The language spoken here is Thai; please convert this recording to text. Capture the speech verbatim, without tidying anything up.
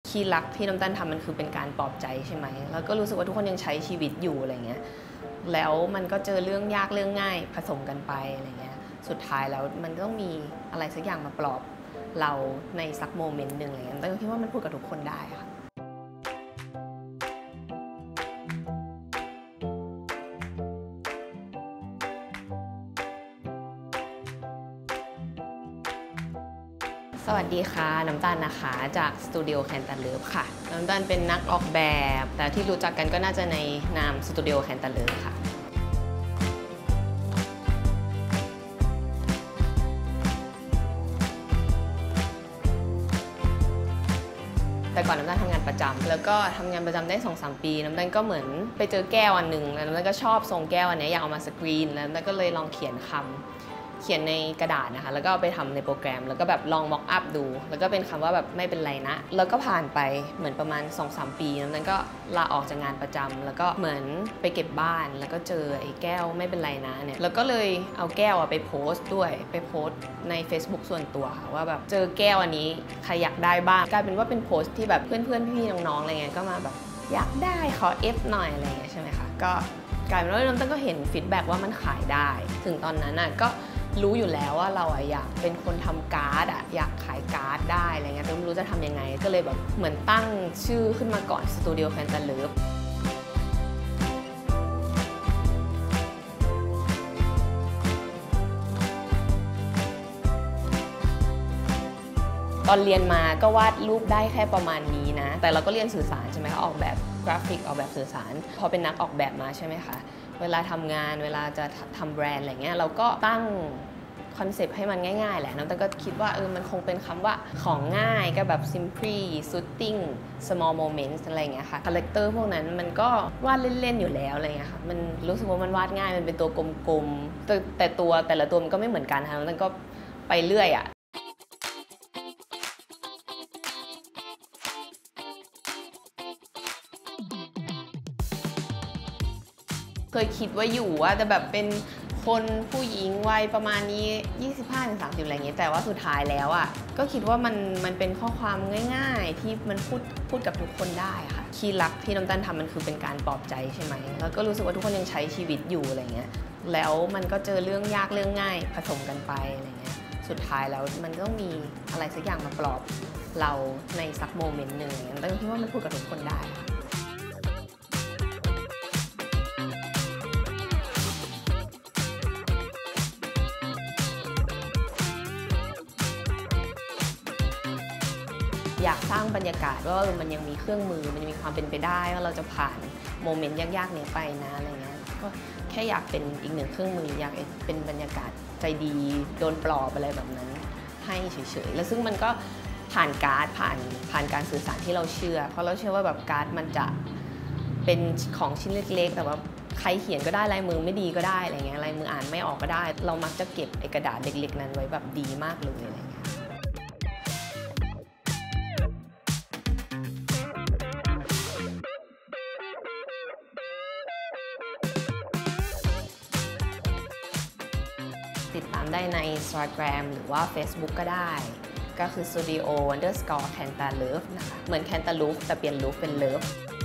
คีย์ลักที่น้ำตาลทำมันคือเป็นการปลอบใจใช่ไหมแล้วก็รู้สึกว่าทุกคนยังใช้ชีวิตอยู่อะไรเงี้ยแล้วมันก็เจอเรื่องยากเรื่องง่ายผสมกันไปอะไรเงี้ยสุดท้ายแล้วมันต้องมีอะไรสักอย่างมาปลอบเราในสักโมเมนต์หนึ่งอะไรเงี้ยแต่ก็คิดว่ามันพูดกับทุกคนได้ค่ะสวัสดีค่ะน้ำตาลนะคะจากสตูดิโอแคนตาเลิฟค่ะน้ำตาลเป็นนักออกแบบแต่ที่รู้จักกันก็น่าจะในนามสตูดิโอแคนตาเลิฟค่ะแต่ก่อนน้ำตาลทำงานประจำแล้วก็ทำงานประจำได้ สองถึงสาม ปีน้ำตาลก็เหมือนไปเจอแก้วอันหนึ่งแล้วน้ำตาลก็ชอบทรงแก้วอันนี้อยากเอามาสกรีนแล้วน้ำตาลก็เลยลองเขียนคำเขียนในกระดาษนะคะแล้วก็เอาไปทำในโปรแกรมแล้วก็แบบลองม็อกอัพดูแล้วก็เป็นคำว่าแบบไม่เป็นไรนะแล้วก็ผ่านไปเหมือนประมาณ สองถึงสาม ปีนั้นก็ลาออกจากงานประจำแล้วก็เหมือนไปเก็บบ้านแล้วก็เจอไอ้แก้วไม่เป็นไรนะเนี่ยแล้วก็เลยเอาแก้วไปโพสต์ด้วยไปโพสต์ใน Facebook ส่วนตัวค่ะว่าแบบเจอแก้วอันนี้ใครอยากได้บ้างกลายเป็นว่าเป็นโพสต์ที่แบบเพื่อนๆพี่ๆน้องๆอะไรเงี้ยก็มาแบบอยากได้ขอ F หน่อยอะไรเงี้ยใช่ไหมคะก็กลายเป็นว่าน้ำตาลก็เห็นฟีดแบ็กว่ามันขายได้ถึงตอนนั้นน่ะก็รู้อยู่แล้วว่าเราอยากเป็นคนทำการ์ดอะอยากขายการ์ดได้อะไรเงี้ยแต่ไม่รู้จะทำยังไงก็เลยแบบเหมือนตั้งชื่อขึ้นมาก่อนสตูดิโอแคนตาเลิฟตอนเรียนมาก็วาดรูปได้แค่ประมาณนี้นะแต่เราก็เรียนสื่อสารใช่ไหมคะออกแบบกราฟิกออกแบบสื่อสารพอเป็นนักออกแบบมาใช่ไหมคะเวลาทำงานเวลาจะทำแบรนด์อะไรเงี้ยเราก็ตั้งคอนเซปต์ให้มันง่ายๆแหละน้ำตาลก็คิดว่าเออมันคงเป็นคำว่าของง่ายก็แบบ simply soothing small moments อะไรเงี้ยค่ะคาแรคเตอร์พวกนั้นมันก็วาดเล่นๆอยู่แล้วอะไรเงี้ยค่ะมันรู้สึกว่ามันวาดง่ายมันเป็นตัวกลมๆแต่แต่ตัวแต่ละตัวมันก็ไม่เหมือนกันค่ะน้ำตาลก็ไปเรื่อยอะเคยคิดว่าอยู่ว่าจะแบบเป็นคนผู้หญิงวัยประมาณนี้ ยี่สิบห้าถึงสามสิบ อะไรอย่างเงี้ยแต่ว่าสุดท้ายแล้วอ่ะก็คิดว่ามันมันเป็นข้อความง่ายๆที่มันพูดพูดกับทุกคนได้ค่ะคีย์ลักที่น้ำตาลทำมันคือเป็นการปลอบใจใช่ไหมแล้วก็รู้สึกว่าทุกคนยังใช้ชีวิตอยู่อะไรเงี้ยแล้วมันก็เจอเรื่องยากเรื่องง่ายผสมกันไปอะไรเงี้ยสุดท้ายแล้วมันต้องมีอะไรสักอย่างมาปลอบเราในสักโมเมนต์หนึ่งแต่ก็คิดว่ามันพูดกับทุกคนได้ค่ะอยากสร้างบรรยากาศว่ามันยังมีเครื่องมือมันยังมีความเป็นไปได้ว่าเราจะผ่านโมเมนต์ยากๆนี้ไปนะอะไรเงี้ยก็แค่อยากเป็นอีกหนึ่งเครื่องมืออยากเป็นบรรยากาศใจดีโดนปลอบอะไรแบบนั้นให้เฉยๆแล้วซึ่งมันก็ผ่านการ์ดผ่านผ่านการสื่อสารที่เราเชื่อเพราะเราเชื่อว่าแบบการ์ดมันจะเป็นของชิ้นเล็กๆแต่ว่าใครเขียนก็ได้ลายมือไม่ดีก็ได้อะไรเงี้ยลายมืออ่านไม่ออกก็ได้เรามักจะเก็บไอ้กระดาษเล็กๆนั้นไว้แบบดีมากเลยอะไรเงี้ยติดตามได้ใน Instagram หรือว่า Facebook ก็ได้ก็คือ Studio underscore Cantaloupe นะคะเหมือน Cantaloupe แต่เปลี่ยน Loop เป็น Love